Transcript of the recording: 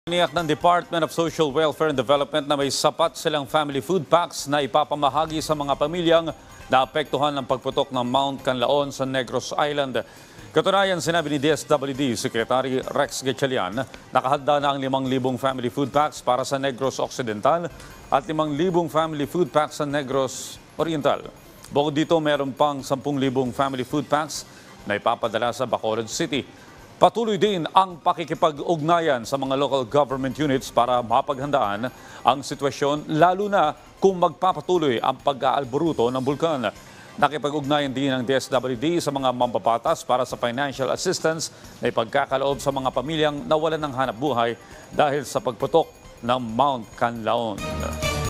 Tiniyak ng Department of Social Welfare and Development na may sapat silang family food packs na ipapamahagi sa mga pamilyang naapektuhan ng pagputok ng Mount Canlaon sa Negros Island. Katunayan, sinabi ni DSWD Secretary Rex Gatchalian, nakahanda na ang 5,000 family food packs para sa Negros Occidental at 5,000 family food packs sa Negros Oriental. Bukod dito, meron pang 10,000 family food packs na ipapadala sa Bacolod City. Patuloy din ang pakikipag-ugnayan sa mga local government units para mapaghandaan ang sitwasyon, lalo na kung magpapatuloy ang pag-aalboruto ng bulkan. Nakipag-ugnayan din ng DSWD sa mga mambabatas para sa financial assistance na ipagkakaloob sa mga pamilyang nawalan ng hanap buhay dahil sa pagputok ng Mount Canlaon.